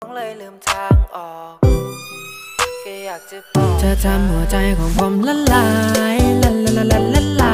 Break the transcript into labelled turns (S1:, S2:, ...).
S1: เลยลืมทางออกก็อยากจะบอกเธอทำหัวใจของผมละลายละลายละลายละลา